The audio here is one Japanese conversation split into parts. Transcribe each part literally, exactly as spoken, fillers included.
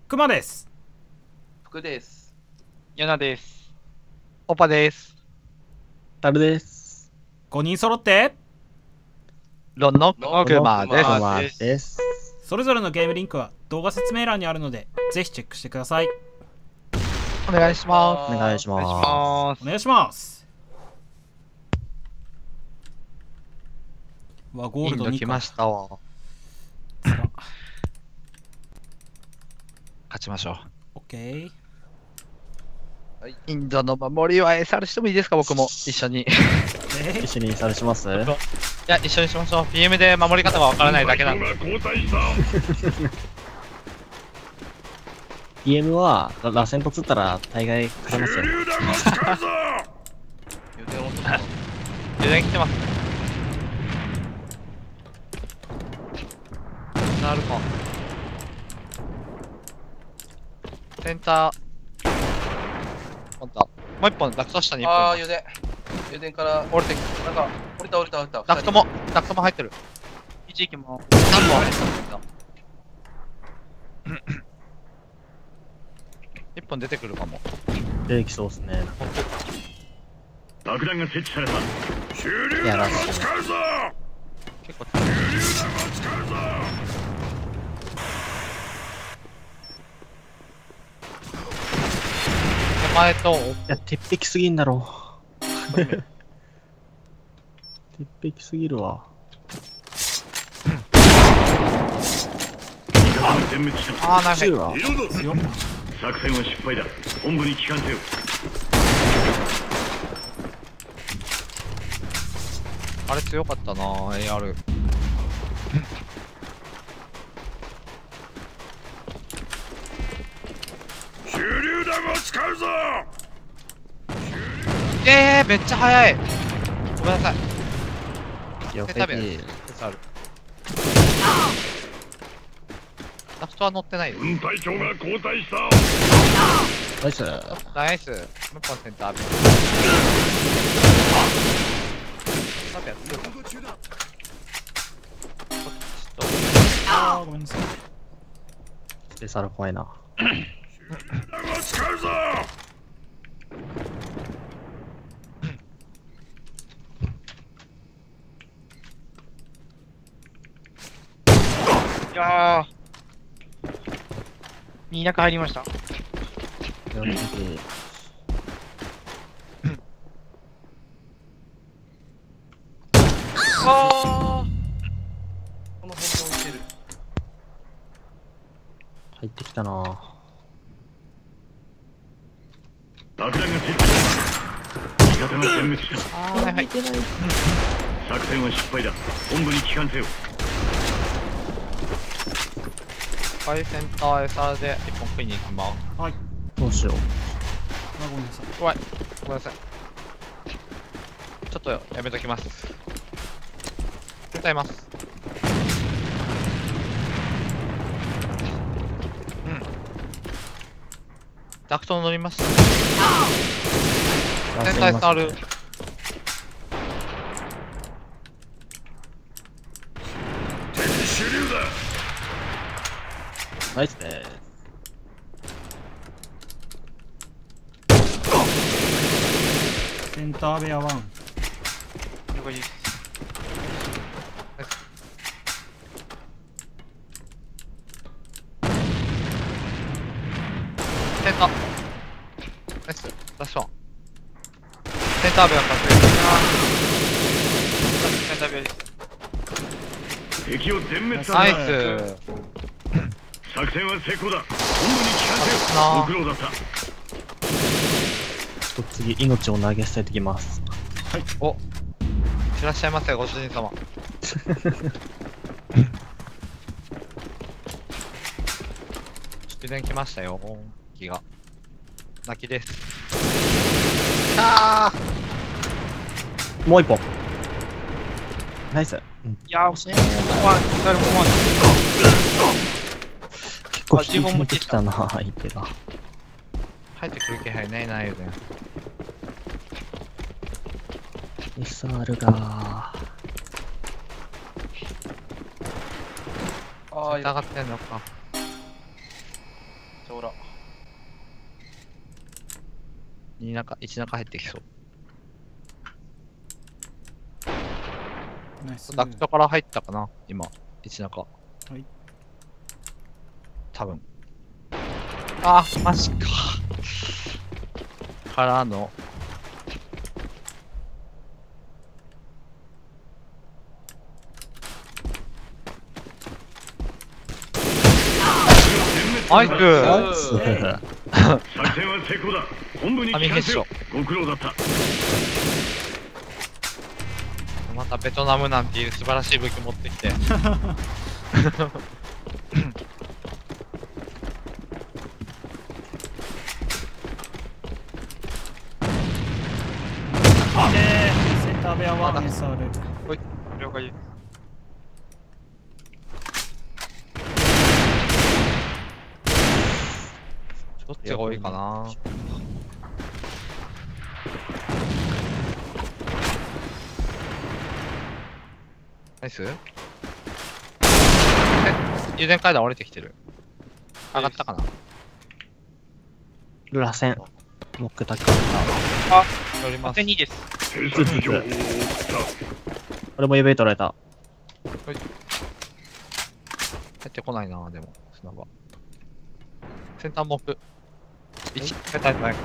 くまです。 福です。 ヨナです。オパです。 タルです。 ごにん揃ってロンノックマです。 です。 それぞれのゲームリンクは動画説明欄にあるのでぜひチェックしてください。 お願いします。 お願いします。 お願いします。わ、ゴールドにインド来ましたわ。勝ちましょう。 オッケー。 インドの守りは エスアール してもいいですか、僕も一緒に。 え一緒にされします？ いや、一緒にしましょう。ピーエム で守り方がわからないだけなんで。 ピーエム は螺旋とつったら大概勝てますよ。 油田来てますね。なるか。センター。ほんと。もう一本、ダクト下に一本。 ああ、油田。油田から降りてきなんか、降りた降りた降りた。 ダクトも、ダクトも入ってる。一域も。さんぼん。一本出てくるかも。 出てきそうですね。 爆弾が設置された。 いやらしい。 結構。手前と。 いや、鉄壁すぎんだろう。鉄壁すぎるわ。 ああ、ナイス。 わ。 作戦は失敗だ。本部に帰還せよ。 あれ強かったな、エーアール。 手榴弾を使うぞ。 ええー、めっちゃ速い。ごめんなさい。 よ食べる。エスアール。ダクトは乗ってないです。 軍隊長が交代した。 ナイス。 ナイス。もう一本センター。タベやってるか。 あー、ごめんなさい。 スペーサル怖いな。 使うぞ。 いやー。にひゃく入りました。 よし。 ああ。この辺に置いてる。 入ってきたな。 爆弾が設置された。味方が全滅した。 あー、はいはい。 作戦は失敗だ。本部に帰還せよ。 はい、センター エスアール で一本食いに行きます。 はい。 どうしよう。 あ、ごめんなさい。 怖い。ごめんなさい。ちょっとやめときます。絶対います。うん。ダクト乗りました。センター エスアール。 敵手榴だ。 ナイスです。 センターベアワン。 了解です。センター。ナイス。ラッシュワン。センターベアかっこいい。センターベアです。 敵を全滅さナイせた。 ス。 作戦は成功だ。本部に帰還せよ。 なご苦労だった。 ちょっと次、命を投げ捨ててきます。 お、いらっしゃいませ、ご主人様。出電来ましたよ、気が。泣きです。あもう一本。ナイス。 ーいやー、惜しい。怖い、誰も怖い。 結構あ自分も引きてきたな、相手が。 入ってくる気配ないな、よね。 エスアール が。 ああ、 上がってんのか。 ほら。 に中、いち中入ってきそう。 ナイス。 ダクトから入ったかな今、いち中。 はい。 多分。あ、マジか。からの。ナイス。 ナイス。 作戦は成功だ。本部に帰還せよ。ご苦労だった。 またベトナムなんていう素晴らしい武器持ってきて。 えー、センター部屋は エスアール。 ほい、了解。どっちが多いかな。ナイス。え、油田階段降りてきてる。上がったかな。 螺旋。モックタック。 あ、乗ります。 にです。 偵察情報を送った。 俺も指取られた。 入ってこないな、でも、砂場。先端木。いち、先端ない。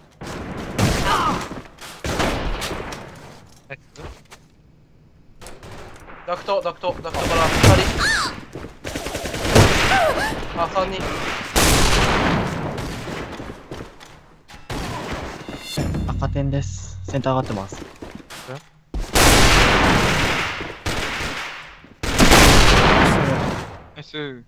ダクト、ダクト、ダクトからふたり。あ、さんにん。 赤点です。センター上がってます。 ナイス。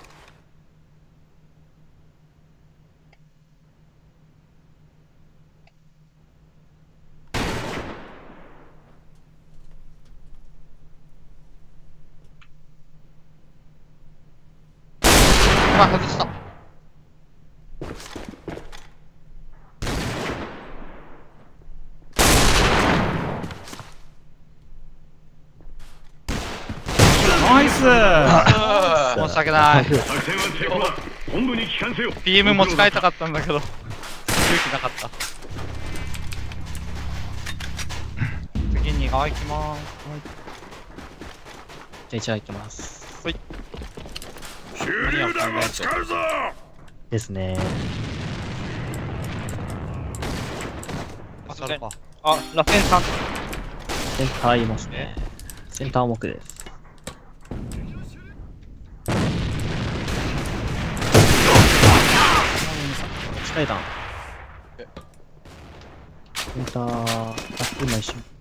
あ、外した。 ナイス。 申し訳ない。 作戦は成功だ。本部に帰還せよ。 ピーエム 持ち帰りたかったんだけど、勇気なかった。次に側行きまーす。 じゃあ一応行きます。 手榴弾を使うぞ。 ですね。 あ、それか。 あ、ラフェンさん。 センターいますね。センター重くです。近い弾。センター、あ、今一瞬。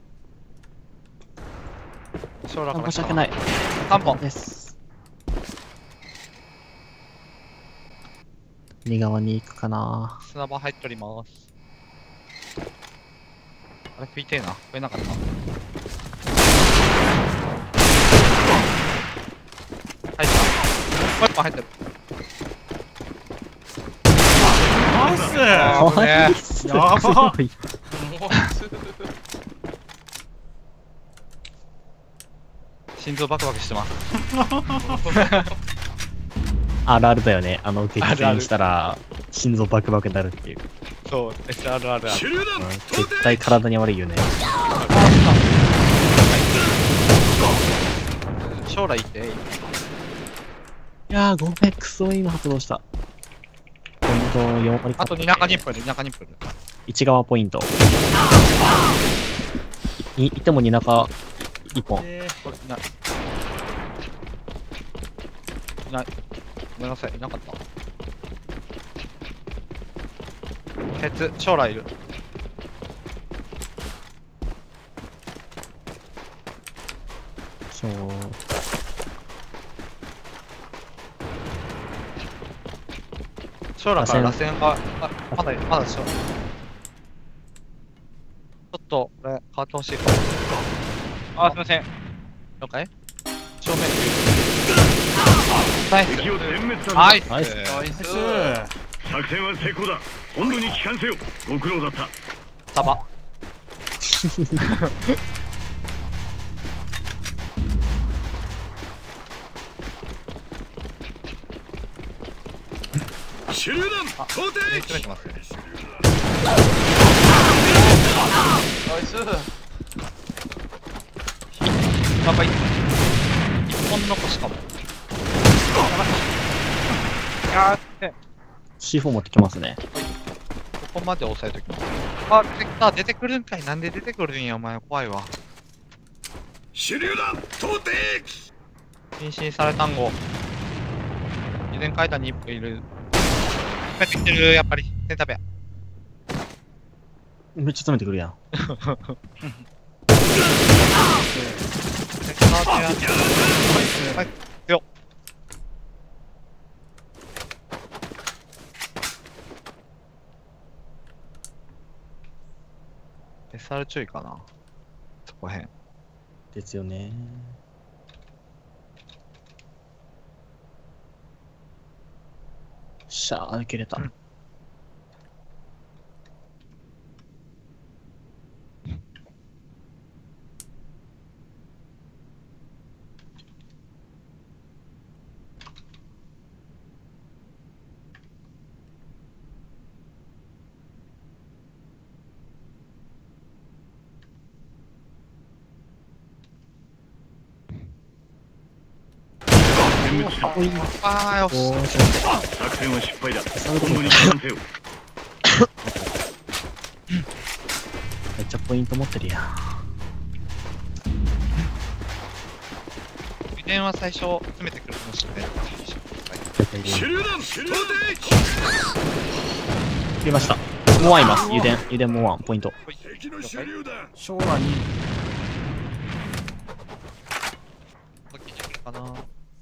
将来から申し訳ない。 さんぼんです。右側に行くかな。 砂場入っております。あれ食いてえな。食えなかった。入った。もう一本入ってる。 ナイス。 あーねすやばごい。 心臓バクバクしてます。 あるあるだよね。あの、激あるある戦したら、心臓バクバクになるっていう。 そう、エスアールアール ある。 手榴弾うん絶対体に悪いよね。 将来いていい。 いやー、ごめん、クソ今発動した。ポイントよん割あとに中ニップル、に中ニップル。 いち側ポイント。い、いてもに中いっぽん。 えこれいない。いない。ごめんなさい、いなかった。鉄、将来いる。 そう。 将来から螺旋が、あ、まだ、まだしょ。ちょっと、これ、変わってほしいかも。 あ、すいません。 了解正面ナイス敵を全滅だ。 ナイスナイスー、ナイス。 作戦は成功だ。本部に帰還せよ。ご苦労だった。 サバ手榴弾投詰め擲てますね。 ナイス。 なんかい一本残しかも。いやーってシーフォー 持ってきますね。 ここまで押さえときます。あ、出てきた、出てくるんかい。なんで出てくるんや、お前。怖いわ。 手榴弾投擲。 禁止にされ単語。以前階段に一歩いる。帰ってきてる、やっぱり。センターベア。 めっちゃ詰めてくるやん。 センターベア。はい、よ。エスアール 注意かな。そこへん。 ですよね。しゃあ、抜けれた。 うん全滅した。 あー、よし。 おー、し作戦は失敗だ。 ゃ本部に帰還せよ。 めっちゃポイント持ってるやん。 遺伝は最初、詰めてくるかもしれない。 手榴弾投擲。 入れました。もうワンいます。油田、油田もうワン、ポイント。 敵の手榴弾。 将来にさっき来るかな。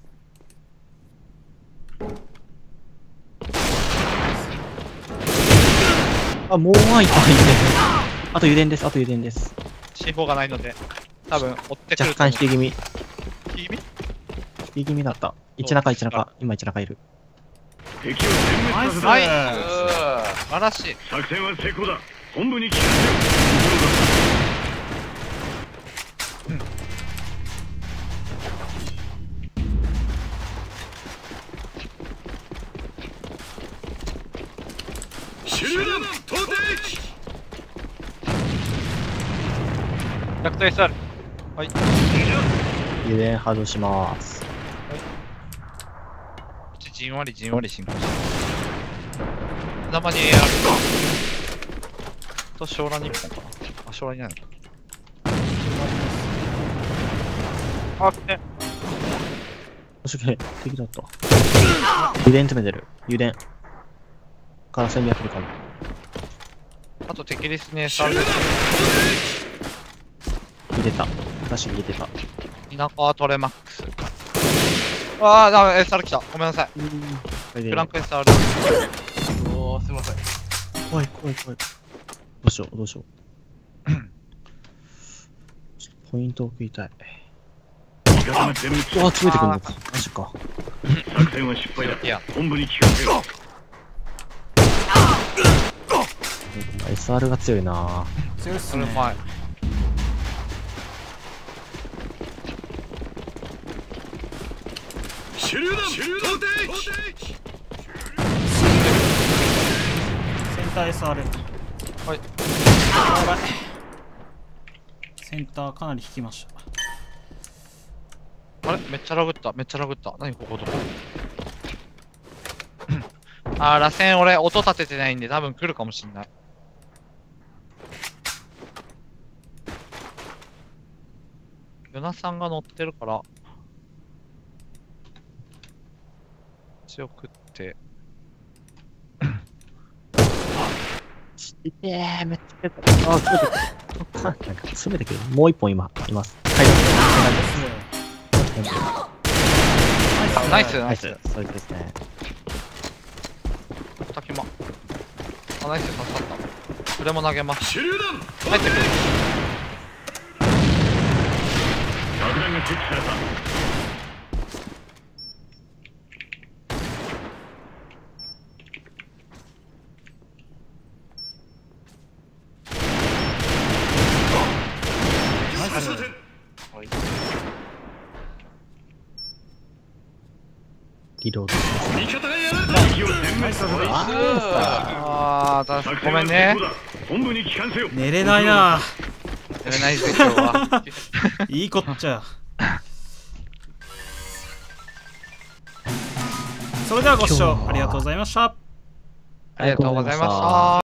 あ、もうワンいった、油田。あと油田です、あと油田です。 シーフォー がないので、多分追ってくる若干引き気味。 引き気味引き気味だった。一中一中、今一中いる。 敵を全滅させた。 はい、 う素晴らしい。 作戦は成功だ。本部に帰還せよ。手榴弾投擲。 ラクト エスアール。はい。 油田外します。 こっちじんわりじんわり進行してる。生に エーアール と将来にいっぽんかな。あ、将来にないのか。あ、来て。 申し訳ない。敵だった。油田詰めてる。油田。から戦略でかも。 あと敵ですね、エスアール です。 入れた。確かに入れてた。 田舎はトレマックス。ああ、ダメ、エスアール 来た。ごめんなさい。 これでフランク エスアール。 ん。おー、すいません。 怖い怖い怖い。どうしようどうしよう。ちょっとポイントを食いたい。 味方が全滅しうわ、詰めてくんのか。マジか。 た。作戦は失敗だ。 いや、 本部に帰還せよ。 エスアール が強いな。 強いっすね。 それうまい。 手榴弾投擲。 センター エスアール。 はい。 やばい。センターかなり引きました。 あれめっちゃラグった。めっちゃラグった。何ここどこあー、螺旋俺音立ててないんで多分来るかもしんない。ヨナさんが乗ってるから、強くって。 いてー、めっちゃ出た。あ、詰めてくる。なんか詰めてくる。もう一本今、います。はい、 ナイスナイス。 ナイス。 そうですね。 二キマ。あ、ナイス刺さった。それも投げます。 手榴弾入ってくる。 爆弾が設置された。 リロード。 味方がやられた。敵を全滅滅させた。 あー、だごめんね。 本部に帰還せよ。 寝れないな。 寝れないです今日は。 いいこっちゃ。それではご視聴ありがとうございました。 ありがとうございました。